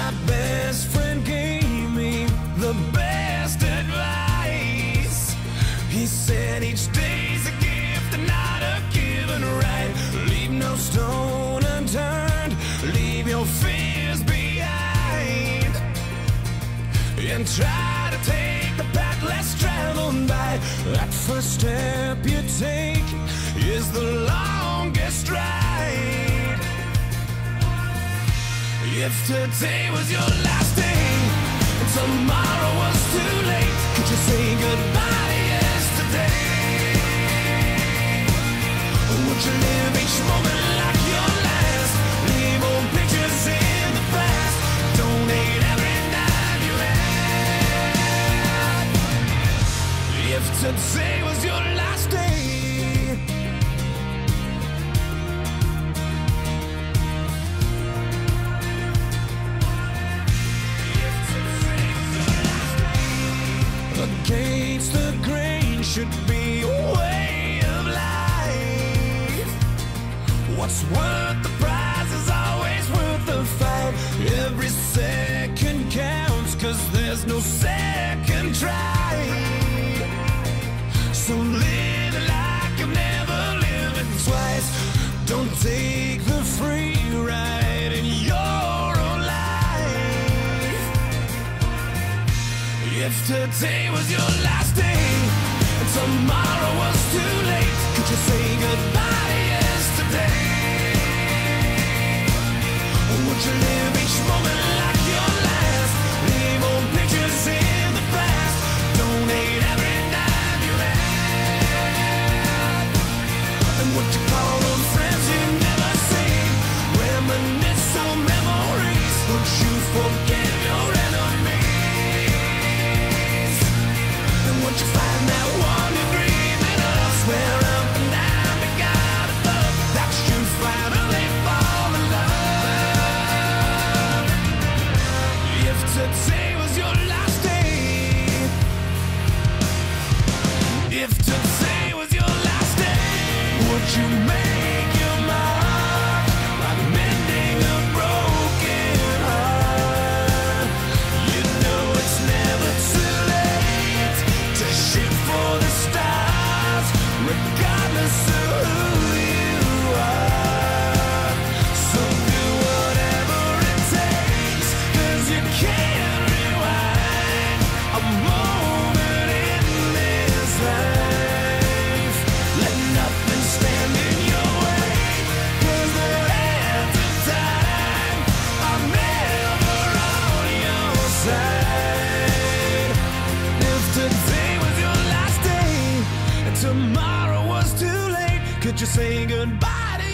My best friend gave me the best advice. He said each day's a gift and not a given right. Leave no stone unturned, leave your fears behind, and try to take the path less traveled by. That first step you take is the longest ride. If today was your last day and tomorrow was too late, could you say goodbye to yesterday? Or would you live each moment like your last? Leave old pictures in the past, donate every dime you had. If today was your last day, against the grain should be a way of life. What's worth the prize is always worth the fight. Every second counts, 'cause there's no second try. So live like you've never lived twice. Don't take the free ride in your own life. If today was your last day and tomorrow was too late, could you say goodbye to yesterday? Or would you live each moment like your last? Leave old pictures in the past, donate every dime you had. And what you call those friends you never seen, reminisce on memories. Would you forgive your enemies? And once you find that one you're dreaming of, swear up and down to God above that you finally fall in love. If today was your last day, if today was your last day, would you make your mark like mending a broken heart? You know it's never too late to shoot for the stars, regardless of who you are. So do whatever it takes, 'cause you can't rewind a moment in this life. Let nothing stand in your way, 'cause the hands of time are never on your side. If today was your last day and tomorrow was too late, could you say goodbye to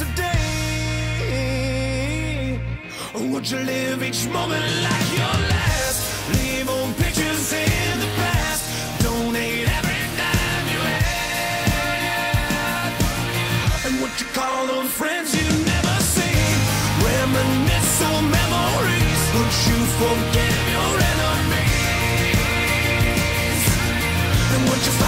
yesterday? Or would you live each moment like your last? Leave old pictures in the past, donate every dime you had. And what you call those friends you never seen, reminisce on memories. Would you forgive your enemies? And would you find